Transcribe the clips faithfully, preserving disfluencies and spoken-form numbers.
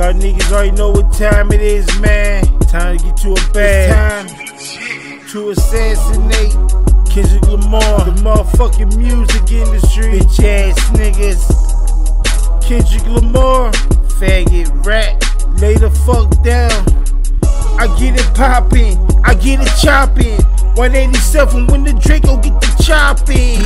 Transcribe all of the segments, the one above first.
Y'all niggas already know what time it is, man. Time to get you a bag. It's time to assassinate Kendrick Lamar, the motherfucking music industry. Bitch ass niggas. Kendrick Lamar, faggot rat, lay the fuck down. I get it poppin', I get it choppin'. one eighty-seven when the Draco get the choppin'.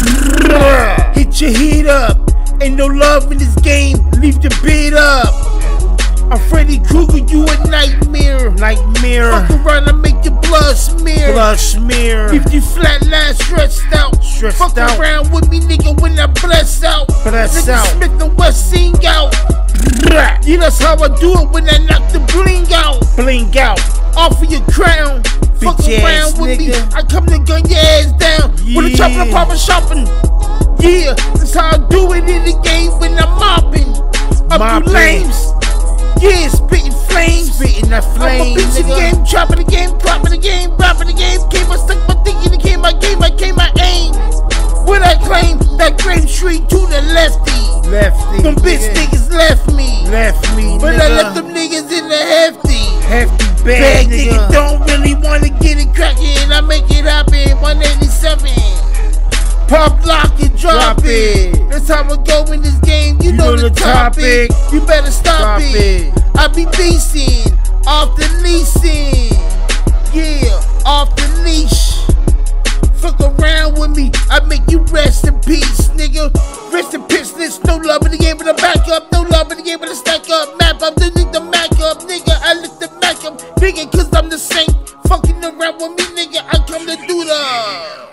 Hit your head up, ain't no love in this game, leave the bid up. I'm Freddy Krueger, you a nightmare. Nightmare. Fuck around and make your blood smear. Blood smear. If you flatline stretched out. Stretched Fuck out. around with me, nigga, when I bless out. Bless out. Smith and West sing out. Yeah, that's how I do it when I knock the bling out. Bling out. Off of your crown. Fuck around with nigga. me, I come to gun your ass down. Yeah. With a chopper and papa shopping. Yeah, that's how I do it in the game when I'm mopping. Up you lames. Yeah, spitting flames, spitting that flame. I'm a bitch in the game, chopping the game, propping the game, rapping the game. Came I stuck my dick in the game, I game, I came, I aim. What I claim, that Grave Street to the lefty. Lefty. Them bitch niggas left me. Left me, But nigga. I left them niggas in the hefty. Hefty bag, bag nigga. nigga. Don't really wanna get it crackin', I make it happen. one eighty-seven. Pop, lock, and drop, drop it. it. That's how I go in this game. You, you know, know the topic. topic. You better stop, stop it. it. I be beastin', off the leasing. Yeah, off the leash. Fuck around with me, I make you rest in peace, nigga. Rest in peace, there's no love in the game, but I back up. No love in the game, but I stack up. Map up, then need the Mac up, nigga. I lift the Mac up, nigga, cause I'm the saint. Fucking around with me, nigga. I come to do the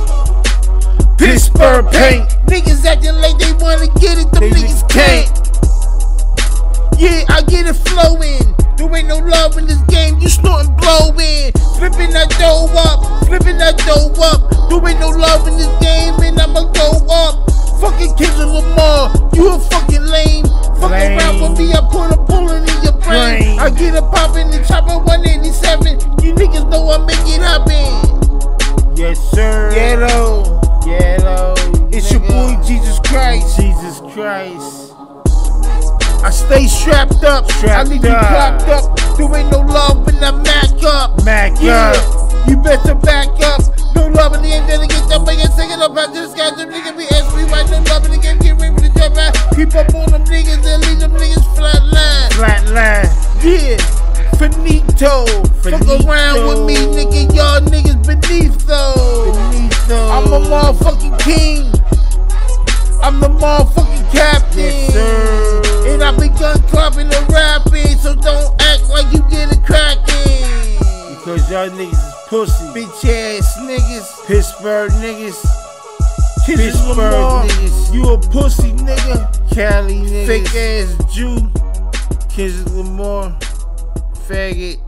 Pittsburgh paint. Niggas acting like they wanna get it, them they niggas can't. Yeah, I get it flowing. There ain't no love in this game, you snorting blowing. Flipping that dough up, flipping that dough up. There ain't no love in this game, and I'ma go up. Fucking Kendrick Lamar, you a fucking lame. Fuck around with me, I put a bullet in your brain. brain. I get it poppin' and choppin' one eighty-seven. You niggas know I make it happen. Yes, sir. Yellow. Yellow, it's nigga. Your boy Jesus Christ. Jesus Christ. I stay strapped up. Strapped I leave you propped up. There ain't no love when I mac up. Mac yeah. up. You better back up. No love in the end, then I get that make it second up. I just got them niggas be asking me why no love in the game. Get rid of the jump out. Keep up on them niggas and leave them niggas flat line. Flat line. Yeah. Finito. Finito. Fuck around with me, nigga. Y'all niggas beneath though. Benito. I'm a motherfucking king. I'm the motherfucking captain. Yes, sir. And I be gun clubbing and rapping, so don't act like you get it cracking. Because y'all niggas is pussy. Bitch ass niggas. Pittsburgh niggas. Pittsburgh niggas. You a pussy nigga. Cali niggas. Fake ass Jew. Kendrick Lamar. Faggot.